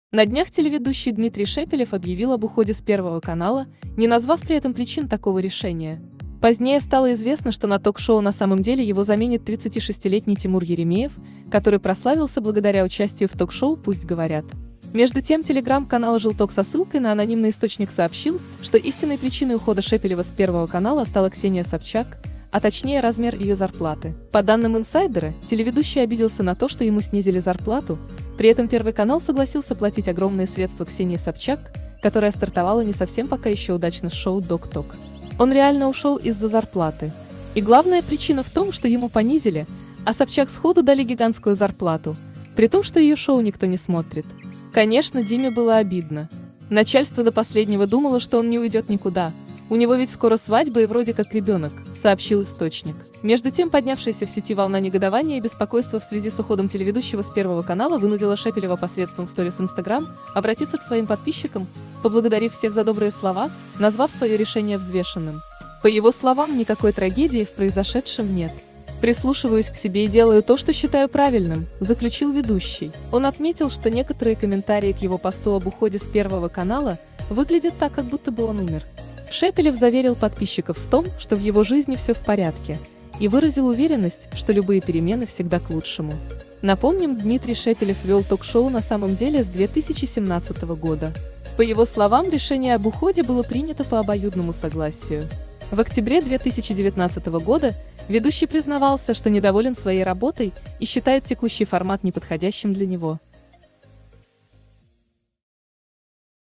На днях телеведущий Дмитрий Шепелев объявил об уходе с Первого канала, не назвав при этом причин такого решения. Позднее стало известно, что на ток-шоу на самом деле его заменит 36-летний Тимур Еремеев, который прославился благодаря участию в ток-шоу «Пусть говорят». Между тем, телеграм-канал «Желток» со ссылкой на анонимный источник сообщил, что истинной причиной ухода Шепелева с Первого канала стала Ксения Собчак, а точнее размер ее зарплаты. По данным инсайдера, телеведущий обиделся на то, что ему снизили зарплату, при этом Первый канал согласился платить огромные средства Ксении Собчак, которая стартовала не совсем пока еще удачно с шоу «Док-Ток». Он реально ушел из-за зарплаты. И главная причина в том, что ему понизили, а Собчак сходу дали гигантскую зарплату, при том, что ее шоу никто не смотрит. Конечно, Диме было обидно. Начальство до последнего думало, что он не уйдет никуда. У него ведь скоро свадьба и вроде как ребенок, сообщил источник. Между тем, поднявшаяся в сети волна негодования и беспокойства в связи с уходом телеведущего с Первого канала вынудила Шепелева посредством сторис Инстаграм обратиться к своим подписчикам, поблагодарив всех за добрые слова, назвав свое решение взвешенным. По его словам, никакой трагедии в произошедшем нет. «Прислушиваюсь к себе и делаю то, что считаю правильным», – заключил ведущий. Он отметил, что некоторые комментарии к его посту об уходе с Первого канала выглядят так, как будто бы он умер. Шепелев заверил подписчиков в том, что в его жизни все в порядке, и выразил уверенность, что любые перемены всегда к лучшему. Напомним, Дмитрий Шепелев вел ток-шоу на самом деле с 2017 года. По его словам, решение об уходе было принято по обоюдному согласию. В октябре 2019 года ведущий признавался, что недоволен своей работой и считает текущий формат неподходящим для него.